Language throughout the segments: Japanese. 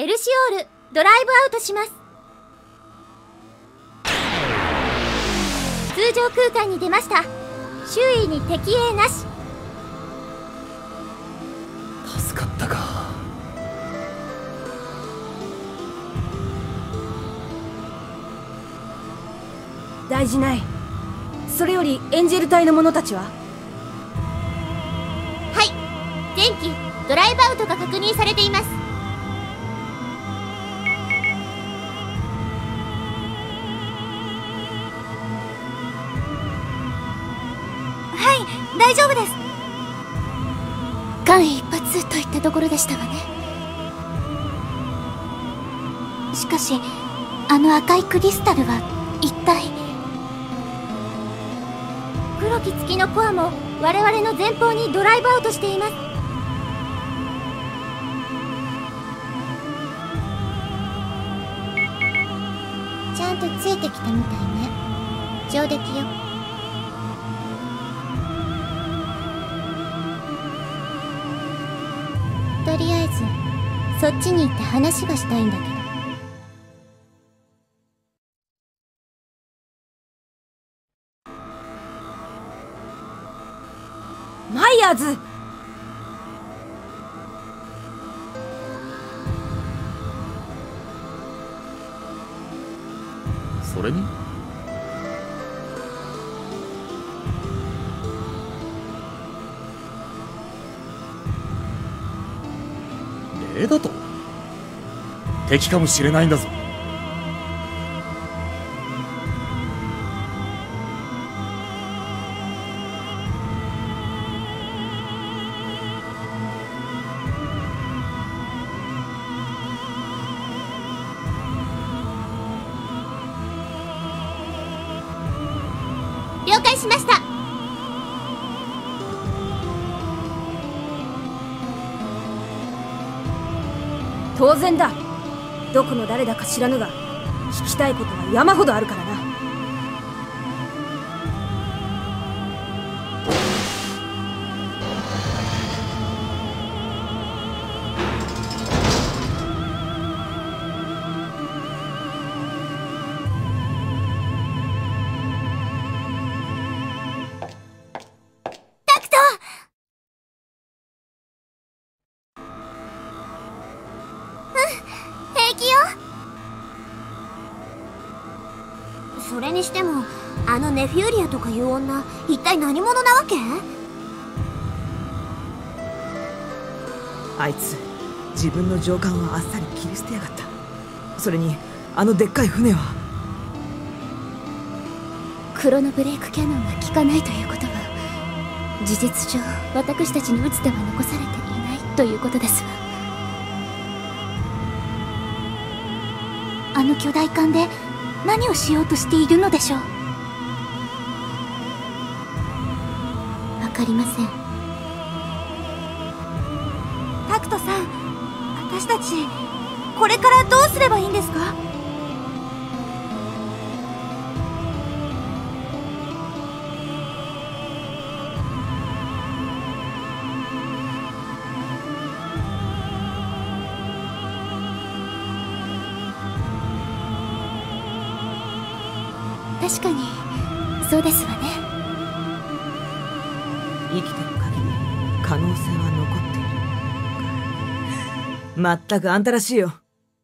エルシオールドライブアウトします。通常空間に出ました。周囲に敵影なし。 助かったか。 大事ない。それよりエンジェル隊の者たちは？ はい、前期ドライブアウトが確認されています。はい、大丈夫です。間一髪といったところでしたわね。しかしあの赤いクリスタルは一体。黒き月のコアも我々の前方にドライブアウトしています。ちゃんとついてきたみたいね。上出来よ。とりあえずそっちに行って話がしたいんだけど。 マイヤーズ！ それにレイだと敵かもしれないんだぞ。 了解しました。 当然だ。どこの誰だか知らぬが聞きたいことは山ほどあるからな。 平気よ。それにしてもあのネフューリアとかいう女、一体何者なわけ？ あいつ自分の上官をあっさり切り捨てやがった。それにあのでっかい船は。 クロノブレイクキャノンが効かないということは事実上私たちに打つ手は残されていないということですわ。あの巨大艦で何をしようとしているのでしょう。わかりません。タクトさん、私たちこれからどうすればいいんですか？確かにそうですわね。 生きてる限り可能性は残っている。まったくあんたらしいよ。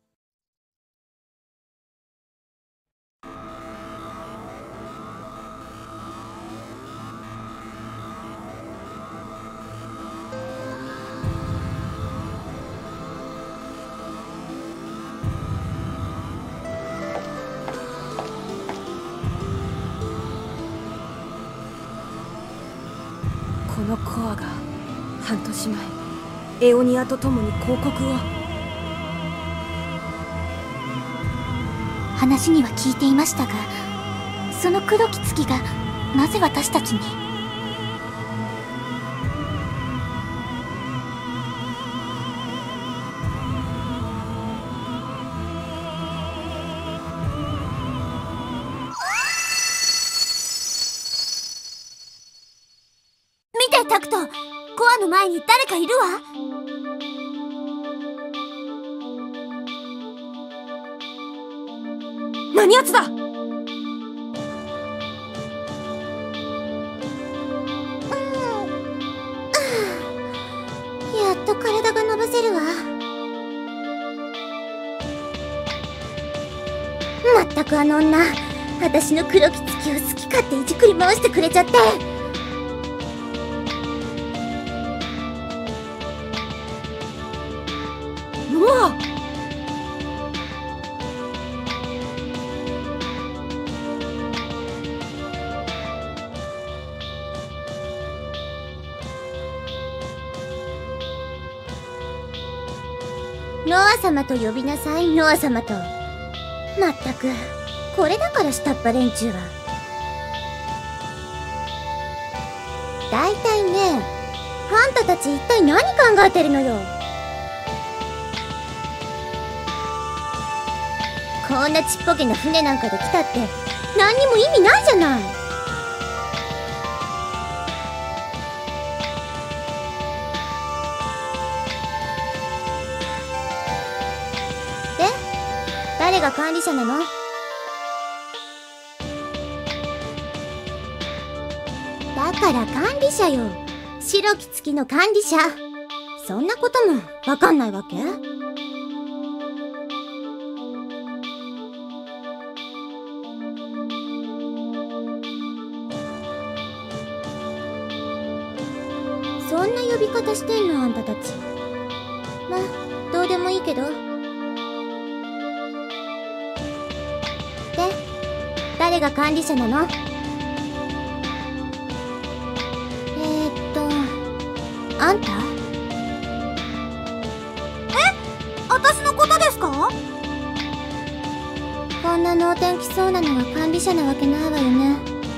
このコアが半年前エオニアと共に広告を。 話には聞いていましたが、その黒き月がなぜ私たちに？見てタクト、コアの前に誰かいるわ。 何やつだ。 やっと体が伸ばせるわ。まったくあの女、私の黒き月を好き勝手いじくり回してくれちゃって。 ノア。 ノア様と呼びなさい、ノア様と。まったく、これだから下っ端連中は。だいたいね、あんたたち一体何考えてるのよ。こんなちっぽけな船なんかで来たって何にも意味ないじゃない。で、誰が管理者なの？だから管理者よ。白き月の管理者。そんなこともわかんないわけ？そんな呼び方してんのあんたたち。まあ、どうでもいいけど。で、誰が管理者なの？あんた？私のことですか？こんな能天気そうなのが管理者なわけないわよね。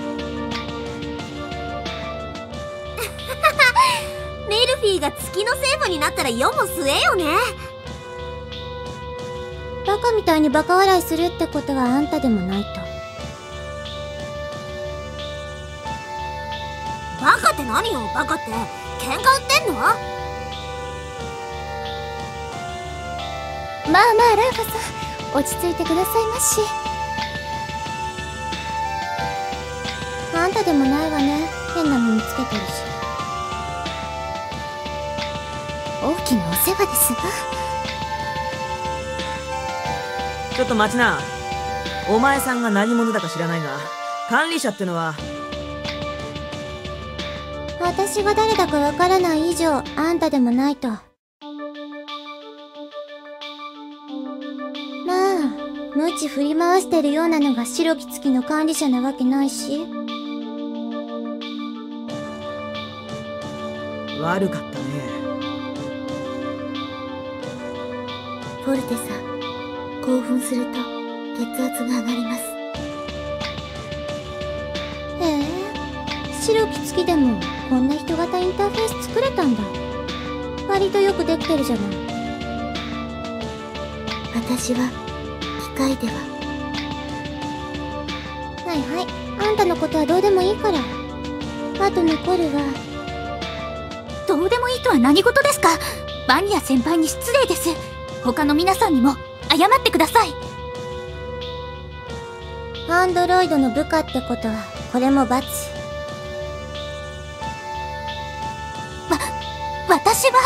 メルフィーが月の聖母になったら世も末よね。バカみたいにバカ笑いするってことはあんたでもないと。バカって何よ、バカって。喧嘩売ってんの？まあまあ、ライファさん、落ち着いてくださいまし。あんたでもないわね。変なもんつけてるし。大きなお世話ですわ。 ちょっと待ちな。お前さんが何者だか知らないが、管理者ってのは。 私が誰だかわからない以上、あんたでもないと。まあ、無知振り回してるようなのが白き月の管理者なわけないし。 悪かったね。 フォルテさん、興奮すると血圧が上がります。へえ、白き月でもこんな人型インターフェース作れたんだ。割とよくできてるじゃない。私は機械では。はいはい、あんたのことはどうでもいいから。あと残るは。どうでもいいとは何事ですか？バニラ先輩に失礼です。他の皆さんにも謝ってください。アンドロイドの部下ってことはこれも罰。私は。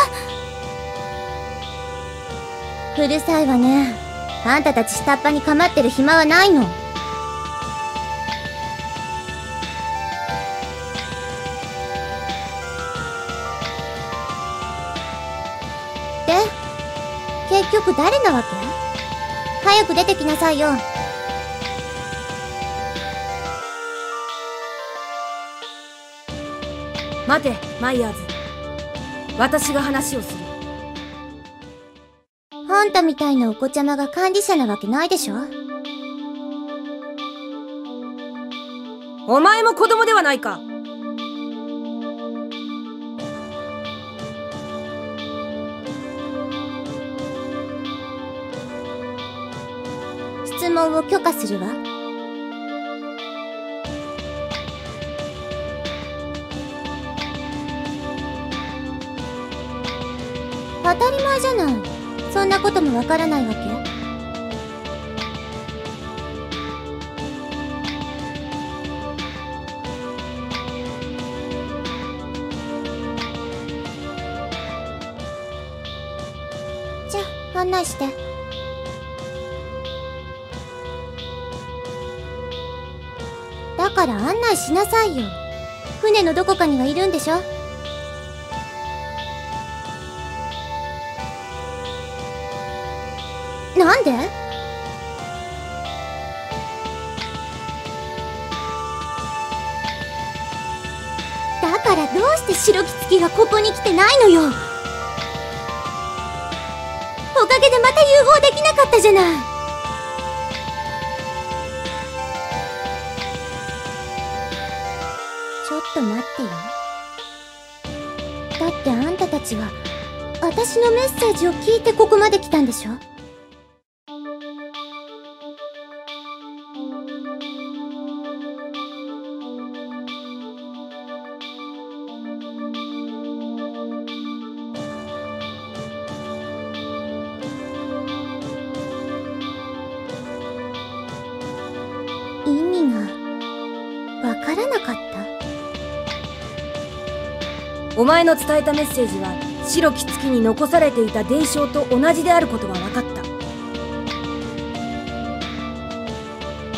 うるさいわね。あんたたち下っ端に構ってる暇はないの。で、結局誰なわけ？早く出てきなさいよ。 待て、マイヤーズ。私が話をする。 あんたみたいなお子ちゃまが管理者なわけないでしょ。 お前も子供ではないか。 質問を許可するわ。当たり前じゃない。そんなこともわからないわけ？ 案内して。だから案内しなさいよ。船のどこかにはいるんでしょ。なんで？だからどうして白キツキがここに来てないのよ。おかげでまた融合できなかったじゃない。ちょっと待ってよ。だってあんたたちは私のメッセージを聞いてここまで来たんでしょ。意味がわからなかった？ お前の伝えたメッセージは白き月に残されていた伝承と同じであることが分かった。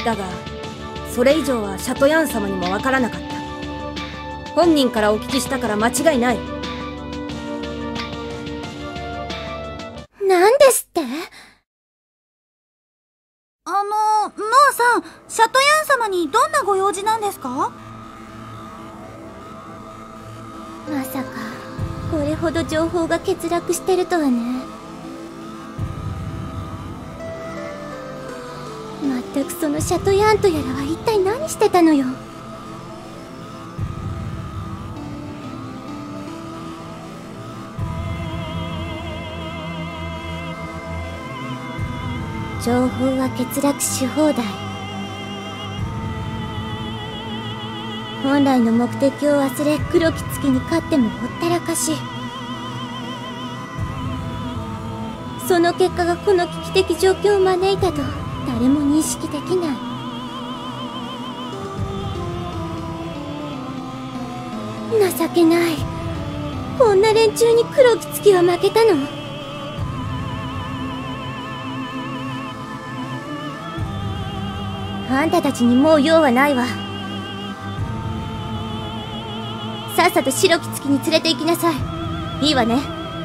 だがそれ以上はシャトヤン様にも分からなかった。本人からお聞きしたから間違いない。 なんですって？ ノアさん、シャトヤン様にどんなご用事なんですか？ まさかこれほど情報が欠落してるとはね。まったくそのシャトヤンとやらは一体何してたのよ。情報は欠落し放題。本来の目的を忘れ黒き月に勝ってもほったらかし。その結果がこの危機的状況を招いたと誰も認識できない。情けない。こんな連中に黒き月は負けたの？あんたたちにもう用はないわ。さっさと白き月に連れて行きなさい。いいわね。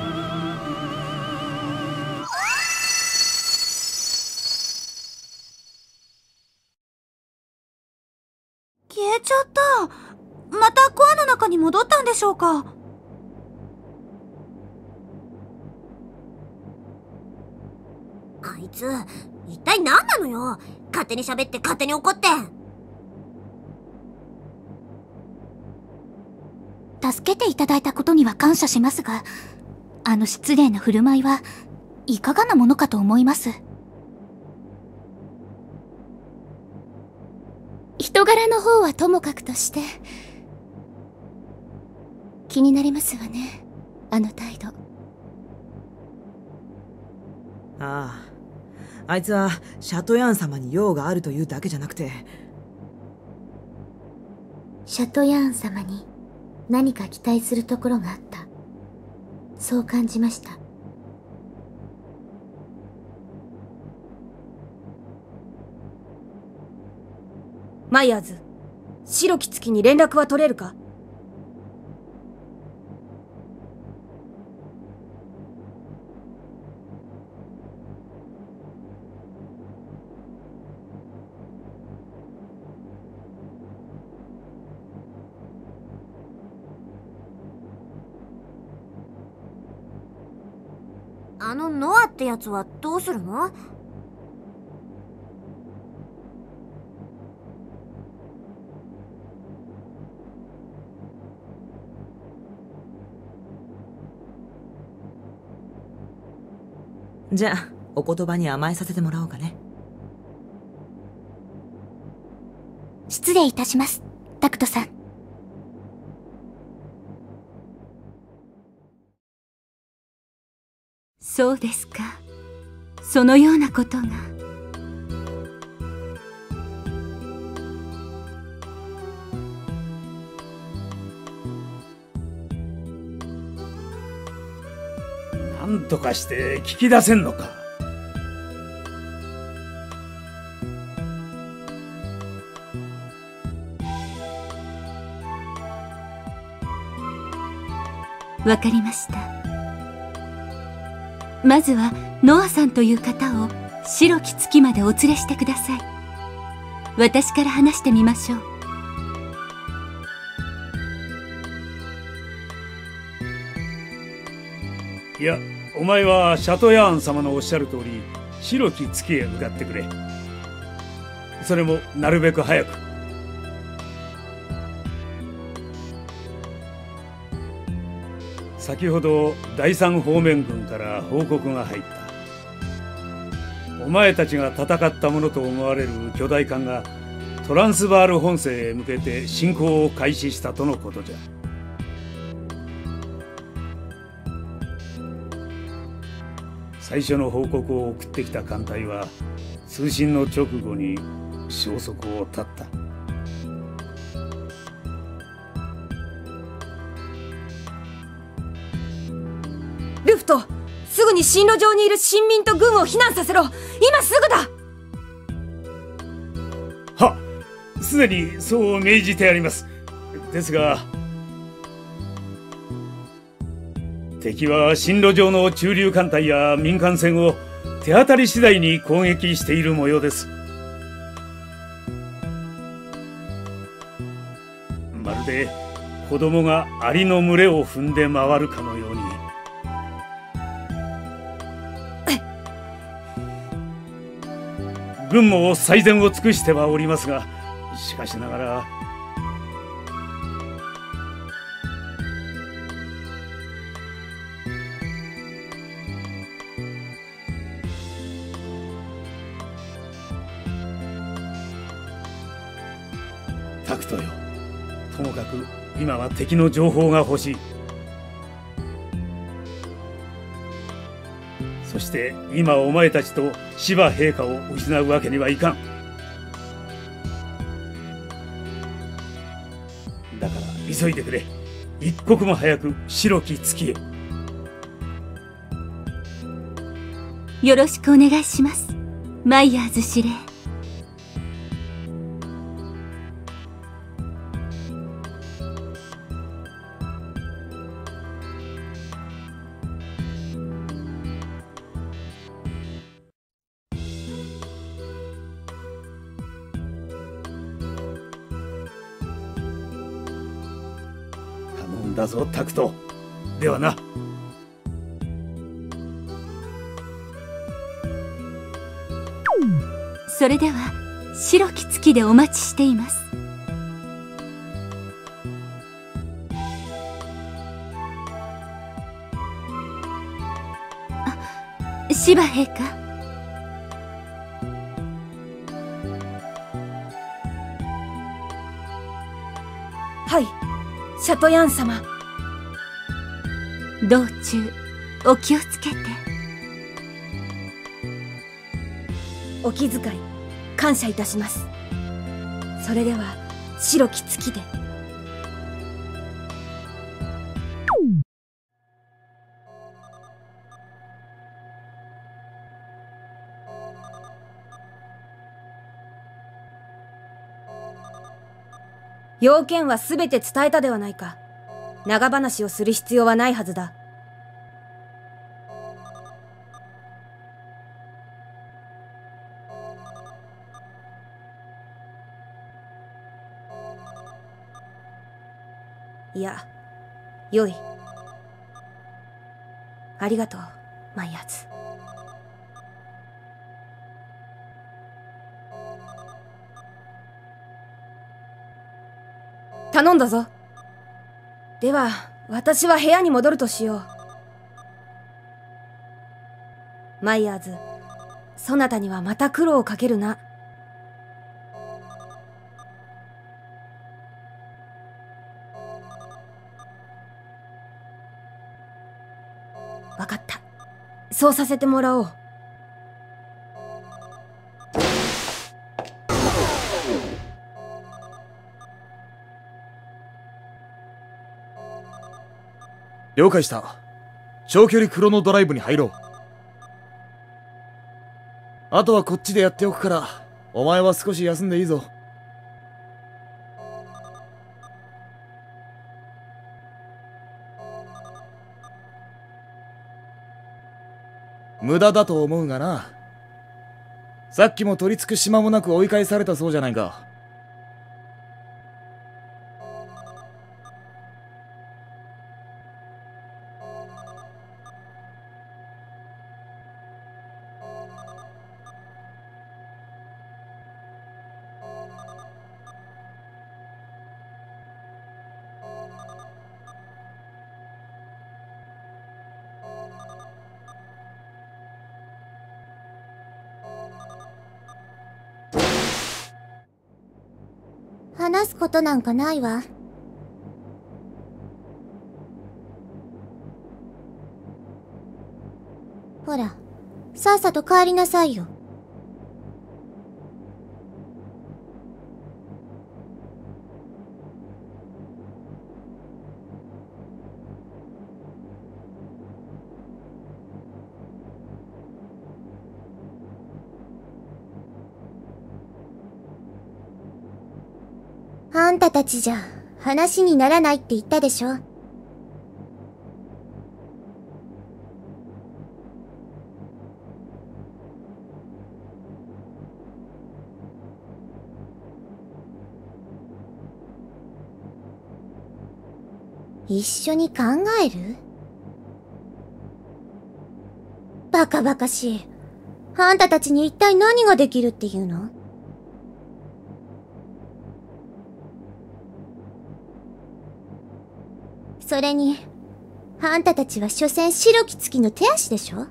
消えちゃった。またコアの中に戻ったんでしょうか？ あいつ、一体何なのよ。勝手に喋って勝手に怒って。 助けていただいたことには感謝しますが、あの失礼な振る舞いはいかがなものかと思います。人柄の方はともかくとして、気になりますわね、あの態度。 ああいつはシャトヤン様に用があるというだけじゃなくて、 シャトヤーン様に何か期待するところがあった。そう感じました。 マイヤーズ、白き月に連絡は取れるか？ ノアってやつはどうするの？ じゃあお言葉に甘えさせてもらおうかね。 失礼いたします、タクトさん。 そうですか。そのようなことが。 なんとかして聞き出せんのか。 わかりました。まずはノアさんという方を白き月までお連れしてください。私から話してみましょう。 いや、お前はシャトヤーン様のおっしゃる通り白き月へ向かってくれ。それもなるべく早く。先ほど第三方面軍から報告が入った。お前たちが戦ったものと思われる巨大艦がトランスバール本線へ向けて進行を開始したとのことじゃ。最初の報告を送ってきた艦隊は通信の直後に消息を絶った。 ルフト、すぐに進路上にいる臣民と軍を避難させろ。今すぐだ。はっ、すでにそう命じてあります。ですが敵は進路上の駐留艦隊や民間船を手当たり次第に攻撃している模様です。まるで子供がアリの群れを踏んで回るかのように。軍も最善を尽くしてはおりますが、しかしながらタクトよ、ともかく今は敵の情報が欲しい。そして今お前たちと芝陛下を失うわけにはいかん。だから急いでくれ。一刻も早く白き月へ。 よろしくお願いします、マイヤーズ司令。 だぞタクト。ではな。 それでは白き月でお待ちしています。あ、芝陛下。 はい、シャトヤン様。 道中お気をつけて。 お気遣い感謝いたします。それでは白き月で。要件は全て伝えたではないか。長話をする必要はないはずだ。いや、よい。ありがとう、マイヤーズ。頼んだぞ。では、私は部屋に戻るとしよう。マイヤーズ、そなたにはまた苦労をかけるな。わかった。そうさせてもらおう。 了解した。 長距離クロノドライブに入ろう。あとはこっちでやっておくから、お前は少し休んでいいぞ。無駄だと思うがな。さっきも取り付く島もなく追い返されたそうじゃないか。 話すことなんかないわ。ほら、さっさと帰りなさいよ。あんたたちじゃ話にならないって言ったでしょ。一緒に考える？バカバカしい。あんたたちに一体何ができるっていうの？それに、あんたたちは所詮白き月の手足でしょ？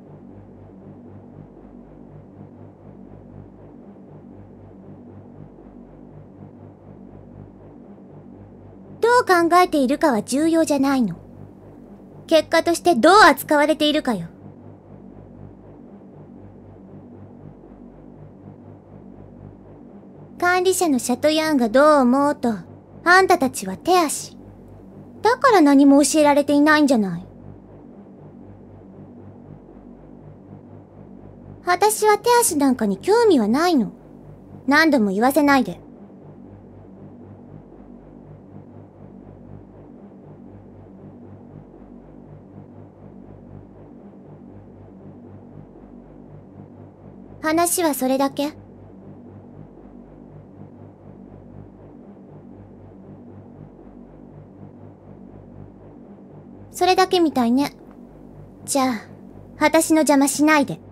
どう考えているかは重要じゃないの。結果としてどう扱われているかよ。管理者のシャトヤンがどう思おうと、あんたたちは手足。だから何も教えられていないんじゃない。私は手足なんかに興味はないの。何度も言わせないで。話はそれだけ？それだけみたいね。じゃあ、私の邪魔しないで。